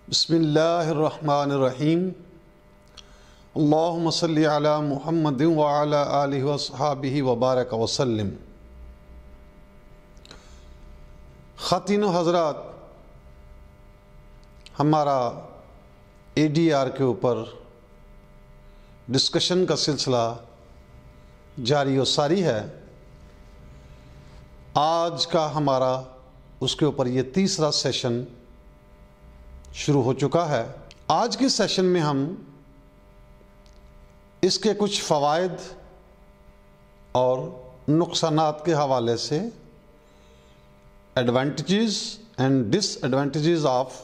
بسم اللہ الرحمن الرحیم اللہم صلی علی محمد وعلی آلہ وصحابہ وبارک وسلم۔ خواتین و حضرات، ہمارا ADR کے اوپر ڈسکشن کا سلسلہ جاری و ساری ہے۔ آج کا ہمارا اس کے اوپر یہ تیسرا سیشن شروع ہو چکا ہے۔ آج کے سیشن میں ہم اس کے کچھ فوائد اور نقصانات کے حوالے سے advantages and disadvantages of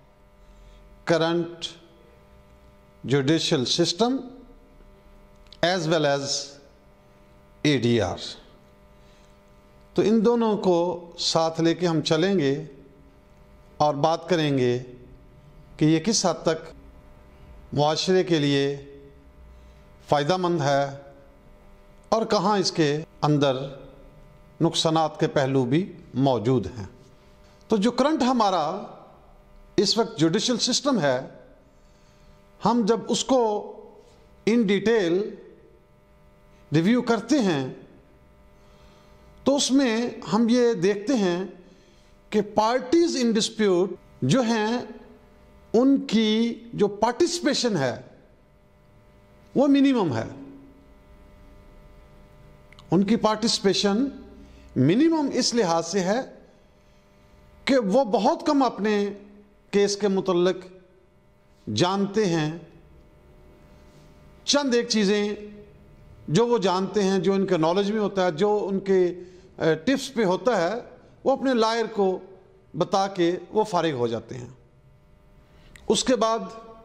current judicial system as well as ADR، تو ان دونوں کو ساتھ لے کے ہم چلیں گے اور بات کریں گے کہ یہ کس حد تک معاشرے کے لیے فائدہ مند ہے اور کہاں اس کے اندر نقصانات کے پہلو بھی موجود ہیں۔ تو جو کرنٹ ہمارا اس وقت جوڈیشل سسٹم ہے، ہم جب اس کو ان ڈیٹیل ریویو کرتے ہیں تو اس میں ہم یہ دیکھتے ہیں کہ پارٹیز ان ڈسپیوٹ جو ہیں ان کی جو پارٹیسپیشن ہے وہ منیمم ہے۔ ان کی پارٹیسپیشن منیمم اس لحاظ سے ہے کہ وہ بہت کم اپنے کیس کے متعلق جانتے ہیں۔ چند ایک چیزیں جو وہ جانتے ہیں، جو ان کے نالج میں ہوتا ہے، جو ان کے ٹپس پہ ہوتا ہے، وہ اپنے لائر کو بتا کے وہ فارغ ہو جاتے ہیں۔ اس کے بعد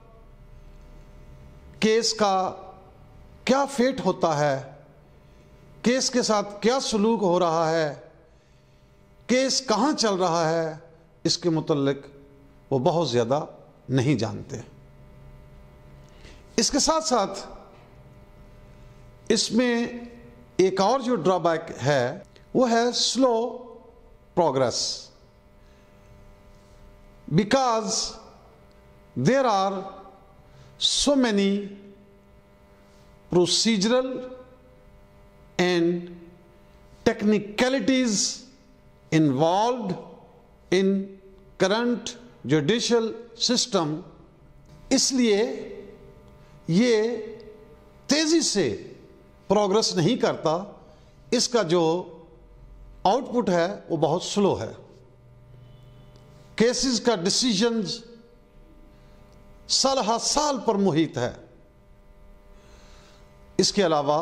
کیس کا کیا فیٹ ہوتا ہے، کیس کے ساتھ کیا سلوک ہو رہا ہے، کیس کہاں چل رہا ہے، اس کے متعلق وہ بہت زیادہ نہیں جانتے۔ اس کے ساتھ ساتھ اس میں ایک اور جو ڈرا بیک ہے وہ ہے slow progress, because there are so many procedural and technicalities involved in current judicial system، اس لیے یہ تیزی سے پروگرس نہیں کرتا، اس کا جو آؤٹ پٹ ہے وہ بہت سلو ہے۔ کیسز کا ڈیسیژنز سال ہر سال پر محیط ہے۔ اس کے علاوہ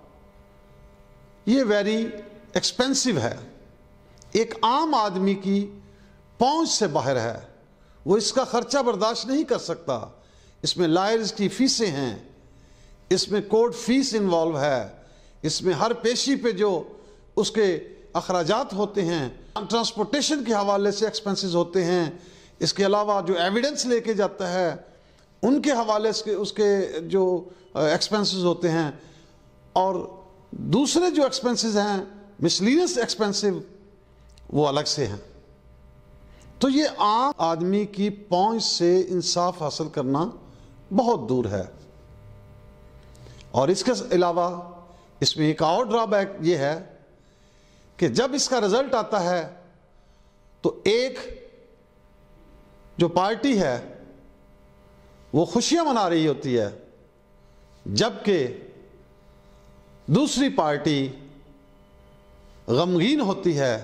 یہ ویری ایکسپینسو ہے، ایک عام آدمی کی پہنچ سے باہر ہے، وہ اس کا خرچہ برداشت نہیں کر سکتا۔ اس میں لائرز کی فیسیں ہیں، اس میں کورٹ فیس انوالو ہے، اس میں ہر پیشی پہ جو اس کے اخراجات ہوتے ہیں، ٹرانسپورٹیشن کے حوالے سے ایکسپینسز ہوتے ہیں، اس کے علاوہ جو ایویڈنس لے کے جاتا ہے ان کے حوالے سے اس کے جو ایکسپینسز ہوتے ہیں، اور دوسرے جو ایکسپینسز ہیں مسلینس ایکسپینسو وہ الگ سے ہیں۔ تو یہ عام آدمی کی پہنچ سے انصاف حاصل کرنا بہت دور ہے۔ اور اس کے علاوہ اس میں ایک اور ڈرا بیک یہ ہے کہ جب اس کا رزلٹ آتا ہے تو ایک جو پارٹی ہے وہ خوشیاں منا رہی ہوتی ہے، جبکہ دوسری پارٹی غمگین ہوتی ہے،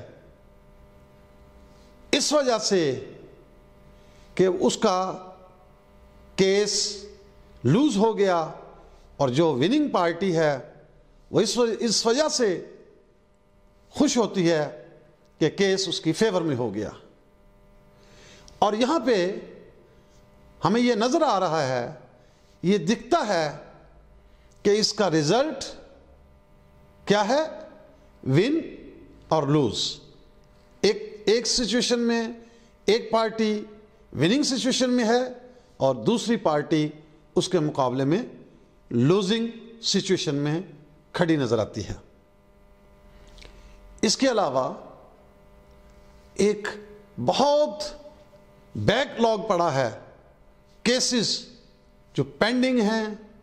اس وجہ سے کہ اس کا کیس لوز ہو گیا، اور جو وننگ پارٹی ہے وہ اس وجہ سے خوش ہوتی ہے کہ کیس اس کی فیور میں ہو گیا۔ اور یہاں پہ ہمیں یہ نظر آ رہا ہے، یہ دکھتا ہے کہ اس کا رزلٹ کیا ہے، ون اور لوز۔ ایک سچویشن میں ایک پارٹی وننگ سچویشن میں ہے اور دوسری پارٹی اس کے مقابلے میں لوزنگ سچویشن میں کھڑی نظر آتی ہے۔ اس کے علاوہ ایک بہت بیک لاگ پڑا ہے केसेस जो पेंडिंग हैं,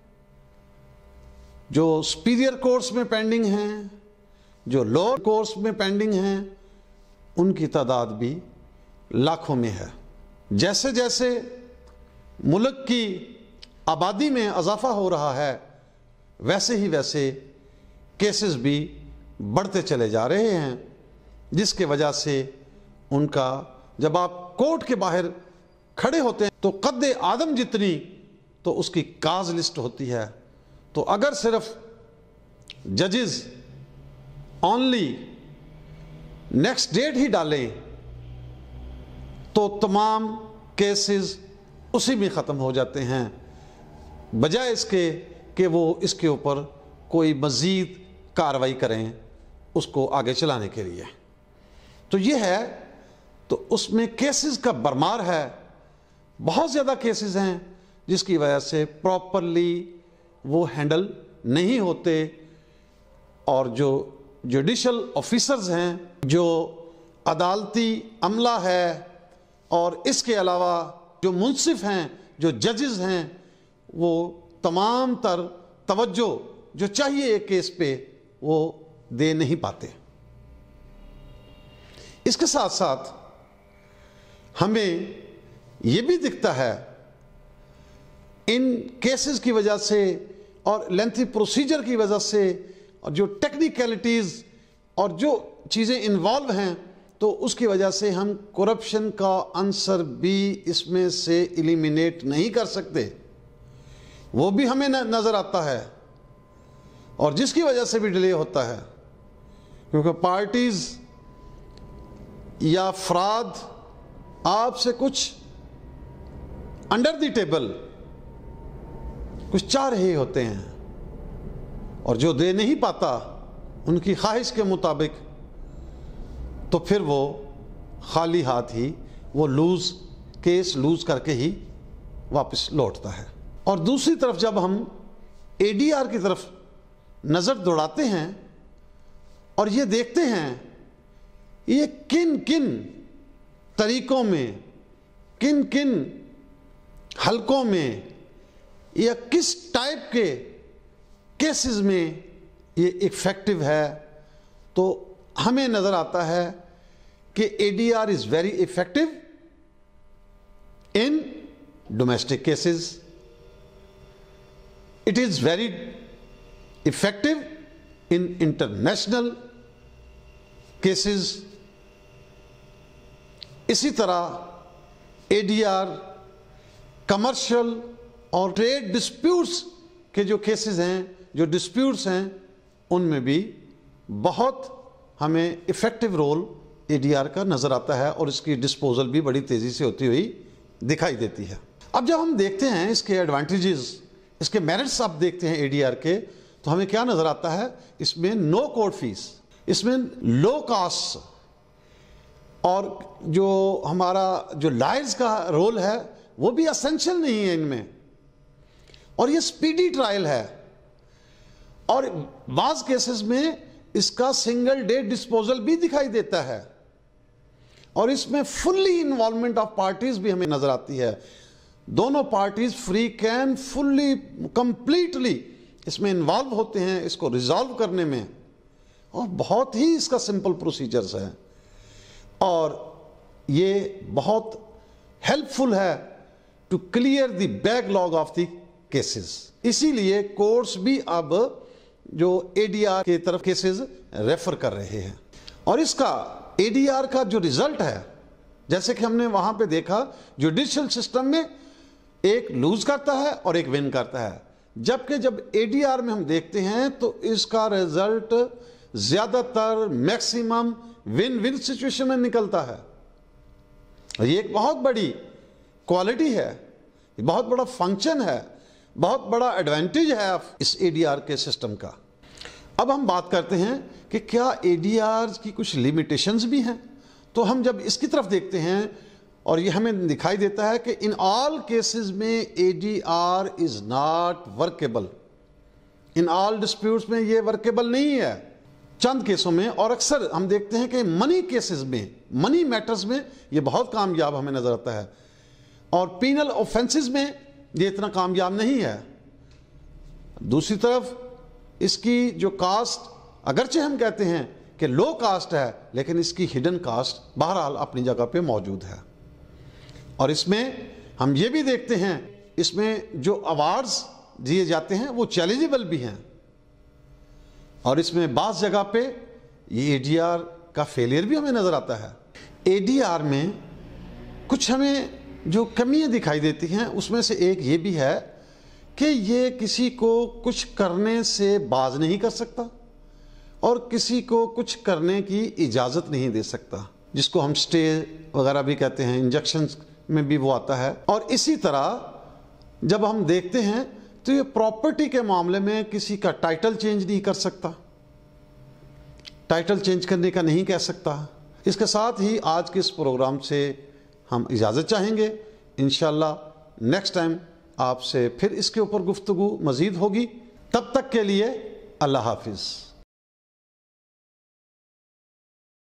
जो सुपीरियर कोर्ट्स में पेंडिंग हैं, जो लोअर कोर्ट्स में पेंडिंग हैं, उनकी तादाद भी लाखों में है। जैसे जैसे मुल्क की आबादी में इजाफा हो रहा है, वैसे ही वैसे केसेस भी बढ़ते चले जा रहे हैं, जिसके वजह से उनका, जब आप कोर्ट के बाहर खड़े होते हैं तो कद्दे आदम जितनी तो उसकी काज लिस्ट होती है। तो अगर सिर्फ जजेस ओनली नेक्स्ट डेट ही डालें तो तमाम केसेस उसी में ख़त्म हो जाते हैं, बजाय इसके कि वो इसके ऊपर कोई मज़ीद कार्रवाई करें उसको आगे चलाने के लिए। तो ये है, तो उसमें केसेस का भरमार है, बहुत ज़्यादा केसेस हैं जिसकी वजह से प्रॉपरली वो हैंडल नहीं होते, और जो जुडिशल ऑफिसर्स हैं, जो अदालती अमला है, और इसके अलावा जो मुंसिफ हैं, जो जजेस हैं, वो तमाम तर तवज्जो जो चाहिए एक केस पे वो दे नहीं पाते। इसके साथ साथ हमें ये भी दिखता है इन केसेस की वजह से और लेंथी प्रोसीजर की वजह से, और जो टेक्निकलिटीज़ और जो चीज़ें इन्वॉल्व हैं, तो उसकी वजह से हम करप्शन का आंसर भी इसमें से एलिमिनेट नहीं कर सकते, वो भी हमें नज़र आता है, और जिसकी वजह से भी डिले होता है, क्योंकि पार्टीज़ या अफराद आपसे कुछ अंडर द टेबल कुछ चाह रहे होते हैं, और जो दे नहीं पाता उनकी ख्वाहिश के मुताबिक, तो फिर वो खाली हाथ ही वो केस लूज करके ही वापस लौटता है। और दूसरी तरफ जब हम ADR की तरफ नज़र दौड़ाते हैं और ये देखते हैं ये किन किन तरीकों में, किन किन हलकों में, या किस टाइप के केसेस में ये इफ़ेक्टिव है, तो हमें नज़र आता है कि ADR is very effective in domestic cases, it is very effective in international cases. इसी तरह ADR कमर्शियल और ट्रेड डिस्प्यूट्स के जो केसेस हैं, जो डिस्प्यूट्स हैं, उनमें भी बहुत हमें इफ़ेक्टिव रोल ADR का नज़र आता है, और इसकी डिस्पोजल भी बड़ी तेज़ी से होती हुई दिखाई देती है। अब जब हम देखते हैं इसके एडवांटेजेस, इसके मेरिट्स आप देखते हैं ADR के, तो हमें क्या नज़र आता है, इसमें नो कोर्ट फीस, इसमें लो कास्ट, और जो हमारा जो लॉयर्स का रोल है वो भी एसेंशियल नहीं है इनमें, और ये स्पीडी ट्रायल है, और बाज़ केसेस में इसका सिंगल डे डिस्पोजल भी दिखाई देता है, और इसमें फुल्ली इन्वॉल्वमेंट ऑफ पार्टीज भी हमें नजर आती है। दोनों parties free can fully completely इसमें इन्वॉल्व होते हैं इसको रिजॉल्व करने में, और बहुत ही इसका सिंपल प्रोसीजर्स है, और ये बहुत हेल्पफुल है to clear the backlog of the cases. इसीलिए कोर्ट्स भी अब जो ADR के तरफ केसेस रेफर कर रहे हैं, और इसका ADR का जो रिजल्ट है, जैसे कि हमने वहां पे देखा, जुडिशियल सिस्टम में एक लूज करता है और एक विन करता है, जबकि जब ADR में हम देखते हैं तो इसका रिजल्ट ज्यादातर मैक्सिमम विन विन सिचुएशन में निकलता है। और ये एक बहुत बड़ी क्वालिटी है, बहुत बड़ा फंक्शन है, बहुत बड़ा एडवांटेज है इस ADR के सिस्टम का। अब हम बात करते हैं कि क्या ADR की कुछ लिमिटेशंस भी हैं, तो हम जब इसकी तरफ देखते हैं और ये हमें दिखाई देता है कि इन ऑल केसेस में ADR is not workable, in all disputes में ये वर्केबल नहीं है, चंद केसों में, और अक्सर हम देखते हैं कि मनी केसेस में, मनी मैटर्स में ये बहुत कामयाब हमें नजर आता है, और पीनल ऑफेंसेस में ये इतना कामयाब नहीं है। दूसरी तरफ इसकी जो कास्ट, अगरचे हम कहते हैं कि लो कास्ट है, लेकिन इसकी हिडन कास्ट बहरहाल अपनी जगह पे मौजूद है। और इसमें हम ये भी देखते हैं, इसमें जो अवार्ड्स दिए जाते हैं वो चैलेंजेबल भी हैं, और इसमें बाज़ जगह पे ये ADR का फेलियर भी हमें नज़र आता है। ADR में कुछ हमें जो कमियां दिखाई देती हैं, उसमें से एक ये भी है कि ये किसी को कुछ करने से बाज नहीं कर सकता और किसी को कुछ करने की इजाज़त नहीं दे सकता, जिसको हम स्टे वगैरह भी कहते हैं, इंजक्शंस में भी वो आता है। और इसी तरह जब हम देखते हैं तो ये प्रॉपर्टी के मामले में किसी का टाइटल चेंज नहीं कर सकता, टाइटल चेंज करने का नहीं कह सकता। इसके साथ ही आज के इस प्रोग्राम से हम इजाज़त चाहेंगे। इंशाअल्लाह नेक्स्ट टाइम आपसे फिर इसके ऊपर गुफ्तगू मज़ीद होगी। तब तक के लिए अल्लाह हाफिज़।